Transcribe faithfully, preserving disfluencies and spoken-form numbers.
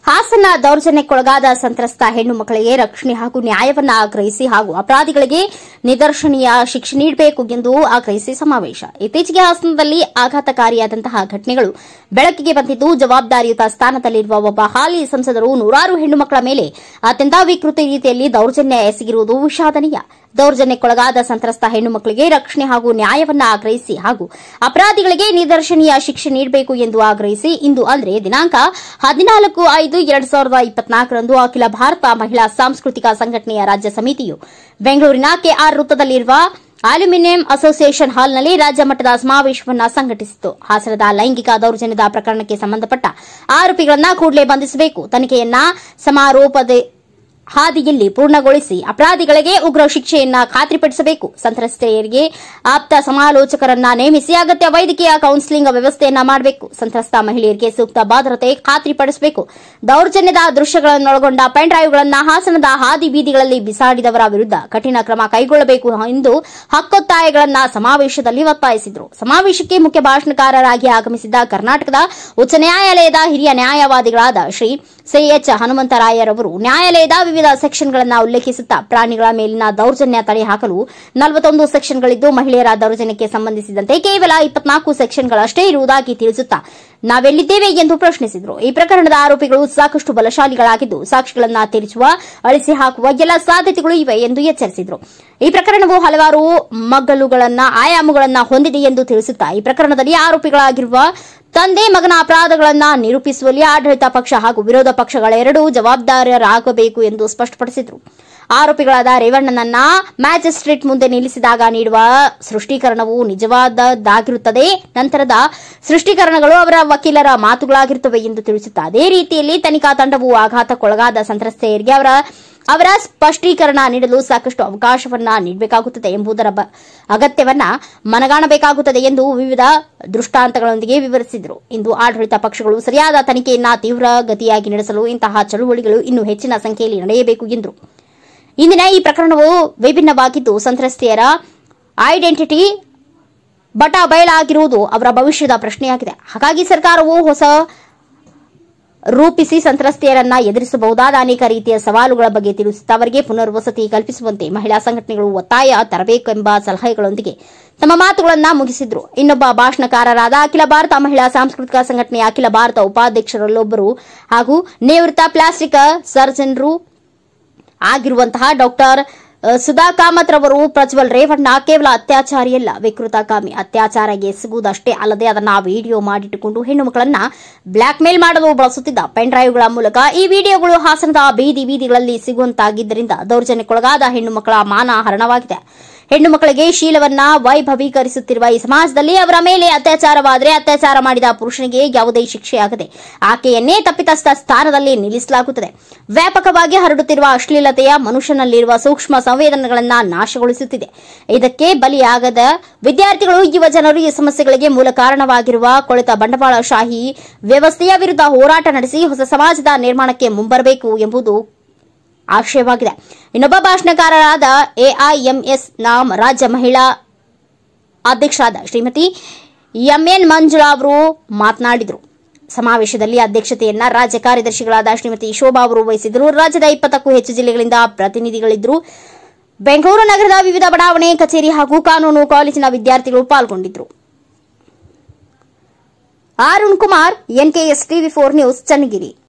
ಹಾಸನ ದೌರ್ಜನ್ಯಕ್ಕೊಳಗಾದ ಸಂತ್ರಸ್ತ ಹೆಣ್ಣು ಮಕ್ಕಳಿಗೆ ರಕ್ಷಣೆ ಹಾಗೂ ನ್ಯಾಯವನ್ನು ಆಗ್ರಹಿಸಿ ಹಾಗೂ ಅಪರಾಧಿಗಳಿಗೆ ನಿದರ್ಶನೀಯ ಶಿಕ್ಷೆ ನೀಡಬೇಕು ಎಂದು ಆಗ್ರಹಿಸಿ ಸಮಾವೇಶ. ಇತ್ತೀಚೆಗೆ ಹಾಸನದಲ್ಲಿ ಆಘಾತಕಾರಿಯಾದಂತಹ ಘಟನೆಗಳು ಬೆಳಕಿಗೆ ಬಂದಿದ್ದು, ಜವಾಬ್ದಾರಿಯುತ ಸ್ಥಾನದಲ್ಲಿರುವ ಒಬ್ಬ ಹಾಲಿ ಸಂಸದರು ನೂರಾರು ಹೆಣ್ಣು ಮಕ್ಕಳ ಮೇಲೆ ಅತ್ಯಂತ ವಿಕೃತ ರೀತಿಯಲ್ಲಿ ದೌರ್ಜನ್ಯ ಎಸಗಿರುವುದು ವಿಷಾದನೀಯ. ದೌರ್ಜನ್ಯಕ್ಕೊಳಗಾದ ಸಂತ್ರಸ್ತ ಹೆಣ್ಣು ಮಕ್ಕಳಿಗೆ ರಕ್ಷಣೆ ಹಾಗೂ ನ್ಯಾಯವನ್ನು ಆಗ್ರಹಿಸಿ ಹಾಗೂ ಅಪರಾಧಿಗಳಿಗೆ ನಿದರ್ಶನೀಯ ಶಿಕ್ಷೆ ನೀಡಬೇಕು ಎಂದು ಆಗ್ರಹಿಸಿ ಇಂದು ಅಂದರೆ ದಿನಾಂಕ ಹದಿನಾಲ್ಕು ಐದು ಎರಡ್ ಸಾವಿರದ ಇಪ್ಪತ್ನಾಲ್ಕರಂದು ಅಖಿಲ ಭಾರತ ಮಹಿಳಾ ಸಾಂಸ್ಕೃತಿಕ ಸಂಘಟನೆಯ ರಾಜ್ಯ ಸಮಿತಿಯು ಬೆಂಗಳೂರಿನ ಕೆಆರ್ ವೃತ್ತದಲ್ಲಿರುವ ಅಲ್ಯೂಮಿನಿಯಂ ಅಸೋಸಿಯೇಷನ್ ಹಾಲ್ನಲ್ಲಿ ರಾಜ್ಯ ಮಟ್ಟದ ಸಮಾವೇಶವನ್ನು ಸಂಘಟಿಸಿತು. ಹಾಸನದ ಲೈಂಗಿಕ ದೌರ್ಜನ್ಯದ ಪ್ರಕರಣಕ್ಕೆ ಸಂಬಂಧಪಟ್ಟ ಆರೋಪಿಗಳನ್ನು ಕೂಡಲೇ ಬಂಧಿಸಬೇಕು, ತನಿಖೆಯನ್ನ ಸಮಾರೋಪದ ಹಾದಿಯಲ್ಲಿ ಪೂರ್ಣಗೊಳಿಸಿ ಅಪರಾಧಿಗಳಿಗೆ ಉಗ್ರ ಶಿಕ್ಷೆಯನ್ನ ಖಾತ್ರಿಪಡಿಸಬೇಕು, ಸಂತ್ರಸ್ತೆಯರಿಗೆ ಆಪ್ತ ಸಮಾಲೋಚಕರನ್ನ ನೇಮಿಸಿ ಅಗತ್ಯ ವೈದ್ಯಕೀಯ ಕೌನ್ಸಿಲಿಂಗ್ ವ್ಯವಸ್ಥೆಯನ್ನ ಮಾಡಬೇಕು, ಸಂತ್ರಸ್ತ ಮಹಿಳೆಯರಿಗೆ ಸೂಕ್ತ ಭದ್ರತೆ ಖಾತ್ರಿಪಡಿಸಬೇಕು, ದೌರ್ಜನ್ಯದ ದೃಶ್ಯಗಳನ್ನೊಳಗೊಂಡ ಪೆನ್ ಡ್ರೈವ್ಗಳನ್ನು ಹಾಸನದ ಹಾದಿ ಬೀದಿಗಳಲ್ಲಿ ಬಿಸಾಡಿದವರ ವಿರುದ್ಧ ಕಠಿಣ ಕ್ರಮ ಕೈಗೊಳ್ಳಬೇಕು ಎಂದು ಹಕ್ಕೊತ್ತಾಯಗಳನ್ನು ಸಮಾವೇಶದಲ್ಲಿ ಒತ್ತಾಯಿಸಿದರು. ಸಮಾವೇಶಕ್ಕೆ ಮುಖ್ಯ ಭಾಷಣಕಾರರಾಗಿ ಆಗಮಿಸಿದ್ದ ಕರ್ನಾಟಕದ ಉಚ್ಚ ನ್ಯಾಯಾಲಯದ ಹಿರಿಯ ನ್ಯಾಯವಾದಿಗಳಾದ ಶ್ರೀ ಸಿಎಚ್ ಹನುಮಂತರಾಯರವರು ನ್ಯಾಯಾಲಯದ ವಿವಿಧ ಸೆಕ್ಷನ್ಗಳನ್ನು ಉಲ್ಲೇಖಿಸುತ್ತಾ ಪ್ರಾಣಿಗಳ ಮೇಲಿನ ದೌರ್ಜನ್ಯ ತಡೆ ಹಾಕಲು ನಲವತ್ತೊಂದು ಸೆಕ್ಷನ್ಗಳಿದ್ದು, ಮಹಿಳೆಯರ ದೌರ್ಜನ್ಯಕ್ಕೆ ಸಂಬಂಧಿಸಿದಂತೆ ಕೇವಲ ಇಪ್ಪತ್ನಾಲ್ಕು ಸೆಕ್ಷನ್ಗಳಷ್ಟೇ ಇರುವುದಾಗಿ ತಿಳಿಸುತ್ತಾ ನಾವೆಲ್ಲಿದ್ದೇವೆ ಎಂದು ಪ್ರಶ್ನಿಸಿದರು. ಈ ಪ್ರಕರಣದ ಆರೋಪಿಗಳು ಸಾಕಷ್ಟು ಬಲಶಾಲಿಗಳಾಗಿದ್ದು, ಸಾಕ್ಷಿಗಳನ್ನು ತಿರುಚುವ, ಅಳಿಸಿ ಹಾಕುವ ಎಲ್ಲ ಸಾಧ್ಯತೆಗಳು ಇವೆ ಎಂದು ಎಚ್ಚರಿಸಿದರು. ಈ ಪ್ರಕರಣವು ಹಲವಾರು ಮಗ್ಗಲುಗಳನ್ನ ಆಯಾಮಗಳನ್ನು ಹೊಂದಿದೆ ಎಂದು ತಿಳಿಸುತ್ತಾ ಈ ಪ್ರಕರಣದಲ್ಲಿ ಆರೋಪಿಗಳಾಗಿರುವ ತಂದೆ ಮಗನ ಅಪರಾಧಗಳನ್ನು ನಿರೂಪಿಸುವಲ್ಲಿ ಆಡಳಿತ ಪಕ್ಷ ಹಾಗೂ ವಿರೋಧ ಪಕ್ಷಗಳೆರಡೂ ಜವಾಬ್ದಾರರಾಗಬೇಕು ಎಂದು ಸ್ಪಷ್ಟಪಡಿಸಿದರು. ಆರೋಪಿಗಳಾದ ರೇವಣ್ಣನನ್ನ ಮ್ಯಾಜಿಸ್ಟ್ರೇಟ್ ಮುಂದೆ ನಿಲ್ಲಿಸಿದಾಗ ನೀಡುವ ಸ್ಪಷ್ಟೀಕರಣವು ನಿಜವಾದದ್ದಾಗಿರುತ್ತದೆ, ನಂತರದ ಸ್ಪಷ್ಟೀಕರಣಗಳು ಅವರ ವಕೀಲರ ಮಾತುಗಳಾಗಿರುತ್ತವೆ ಎಂದು ತಿಳಿಸುತ್ತಾ ಅದೇ ರೀತಿಯಲ್ಲಿ ತನಿಖಾ ತಂಡವು ಆಘಾತಕ್ಕೊಳಗಾದ ಸಂತ್ರಸ್ತೆಯರಿಗೆ ಅವರ ಅವರ ಸ್ಪಷ್ಟೀಕರಣ ನೀಡಲು ಸಾಕಷ್ಟು ಅವಕಾಶವನ್ನ ನೀಡಬೇಕಾಗುತ್ತದೆ ಎಂಬುದರ ಅಗತ್ಯವನ್ನ ಮನಗಾಣಬೇಕಾಗುತ್ತದೆ ಎಂದು ವಿವಿಧ ದೃಷ್ಟಾಂತಗಳೊಂದಿಗೆ ವಿವರಿಸಿದರು. ಇಂದು ಆಡಳಿತ ಪಕ್ಷಗಳು ಸರಿಯಾದ ತನಿಖೆಯನ್ನ ತೀವ್ರ ಗತಿಯಾಗಿ ನಡೆಸಲು ಇಂತಹ ಚಳುವಳಿಗಳು ಇನ್ನೂ ಹೆಚ್ಚಿನ ಸಂಖ್ಯೆಯಲ್ಲಿ ನಡೆಯಬೇಕು ಎಂದರು. ಇಂದಿನ ಈ ಪ್ರಕರಣವು ವಿಭಿನ್ನವಾಗಿದ್ದು, ಸಂತ್ರಸ್ತೆಯರ ಐಡೆಂಟಿಟಿ ಬಟ ಬಯಲಾಗಿರುವುದು ಅವರ ಭವಿಷ್ಯದ ಪ್ರಶ್ನೆಯಾಗಿದೆ. ಹಾಗಾಗಿ ಸರ್ಕಾರವು ಹೊಸ ರೂಪಿಸಿ ಸಂತ್ರಸ್ತೆಯರನ್ನ ಎದುರಿಸಬಹುದಾದ ಅನೇಕ ರೀತಿಯ ಸವಾಲುಗಳ ಬಗ್ಗೆ ತಿಳಿಸುತ್ತಾ ಅವರಿಗೆ ಪುನರ್ವಸತಿ ಕಲ್ಪಿಸುವಂತೆ ಮಹಿಳಾ ಸಂಘಟನೆಗಳು ಒತ್ತಾಯ ತರಬೇಕೆಂಬ ಸಲಹೆಗಳೊಂದಿಗೆ ತಮ್ಮ ಮಾತುಗಳನ್ನು ಮುಗಿಸಿದ್ರು. ಇನ್ನೊಬ್ಬ ಭಾಷಣಕಾರರಾದ ಅಖಿಲ ಭಾರತ ಮಹಿಳಾ ಸಾಂಸ್ಕೃತಿಕ ಸಂಘಟನೆಯ ಅಖಿಲ ಭಾರತ ಉಪಾಧ್ಯಕ್ಷರಲ್ಲೊಬ್ಬರು ಹಾಗೂ ನಿವೃತ್ತ ಪ್ಲಾಸ್ಟಿಕ್ ಸರ್ಜನರು ಆಗಿರುವಂತಹ ಡಾಕ್ಟರ್ ಸುಧಾ ಕಾಮತ್ ರವರು ಪ್ರಜ್ವಲ್ ರೇವಣ್ಣ ಕೇವಲ ಅತ್ಯಾಚಾರಿಯಲ್ಲ, ವಿಕೃತಕಾಮಿ, ಅತ್ಯಾಚಾರಕ್ಕೆ ಎಸಗುವುದಷ್ಟೇ ಅಲ್ಲದೆ ಅದನ್ನ ವಿಡಿಯೋ ಮಾಡಿಟ್ಟುಕೊಂಡು ಹೆಣ್ಣು ಮಕ್ಕಳನ್ನ ಬ್ಲಾಕ್ ಮೇಲ್ ಮಾಡಲು ಬಳಸುತ್ತಿದ್ದ ಪೆನ್ ಡ್ರೈವ್ಗಳ ಮೂಲಕ ಈ ವಿಡಿಯೋಗಳು ಹಾಸನದ ಬೀದಿ ಬೀದಿಗಳಲ್ಲಿ ಸಿಗುವಂತಾಗಿದ್ದರಿಂದ ದೌರ್ಜನ್ಯಕ್ಕೊಳಗಾದ ಹೆಣ್ಣು ಮಕ್ಕಳ ಮಾನ ಹರಣವಾಗಿದೆ. ಹೆಣ್ಣು ಮಕ್ಕಳಿಗೆ ಶೀಲವನ್ನ ವೈಭವೀಕರಿಸುತ್ತಿರುವ ಈ ಸಮಾಜದಲ್ಲಿ ಅವರ ಮೇಲೆ ಅತ್ಯಾಚಾರವಾದರೆ ಅತ್ಯಾಚಾರ ಮಾಡಿದ ಪುರುಷನಿಗೆ ಯಾವುದೇ ಶಿಕ್ಷೆಯಾಗದೆ ಆಕೆಯನ್ನೇ ತಪ್ಪಿತಸ್ಥ ಸ್ಥಾನದಲ್ಲಿ ನಿಲ್ಲಿಸಲಾಗುತ್ತದೆ. ವ್ಯಾಪಕವಾಗಿ ಹರಡುತ್ತಿರುವ ಅಶ್ಲೀಲತೆಯ ಮನುಷ್ಯನಲ್ಲಿರುವ ಸೂಕ್ಷ್ಮ ಸಂವೇದನೆಗಳನ್ನು ನಾಶಗೊಳಿಸುತ್ತಿದೆ. ಇದಕ್ಕೆ ಬಲಿಯಾಗದ ವಿದ್ಯಾರ್ಥಿಗಳು, ಯುವ ಜನರು ಈ ಸಮಸ್ಯೆಗಳಿಗೆ ಮೂಲ ಕಾರಣವಾಗಿರುವ ಕೊಳೆತ ಬಂಡವಾಳಶಾಹಿ ವ್ಯವಸ್ಥೆಯ ವಿರುದ್ಧ ಹೋರಾಟ ನಡೆಸಿ ಹೊಸ ಸಮಾಜದ ನಿರ್ಮಾಣಕ್ಕೆ ಮುಂಬರಬೇಕು ಎಂಬುದು ಆಶಯವಾಗಿದೆ. ಇನ್ನೊಬ್ಬ ಭಾಷಣಕಾರರಾದ ಎಐಎಂಎಸ್ ನಾಮ್ ರಾಜ್ಯ ಮಹಿಳಾ ಅಧ್ಯಕ್ಷರಾದ ಶ್ರೀಮತಿ ಎಂಎನ್ ಮಂಜುಳಾ ಅವರು ಮಾತನಾಡಿದರು. ಸಮಾವೇಶದಲ್ಲಿ ಅಧ್ಯಕ್ಷತೆಯನ್ನ ರಾಜ್ಯ ಕಾರ್ಯದರ್ಶಿಗಳಾದ ಶ್ರೀಮತಿ ಶೋಭಾ ಅವರು ವಹಿಸಿದರು. ರಾಜ್ಯದ ಇಪ್ಪತ್ತಕ್ಕೂ ಹೆಚ್ಚು ಜಿಲ್ಲೆಗಳಿಂದ ಪ್ರತಿನಿಧಿಗಳಿದ್ದರು. ಬೆಂಗಳೂರು ನಗರದ ವಿವಿಧ ಬಡಾವಣೆ, ಕಚೇರಿ ಹಾಗೂ ಕಾನೂನು ಕಾಲೇಜಿನ ವಿದ್ಯಾರ್ಥಿಗಳು ಪಾಲ್ಗೊಂಡಿದ್ದರು. Arun Kumar, NKS TV four news, Channagiri.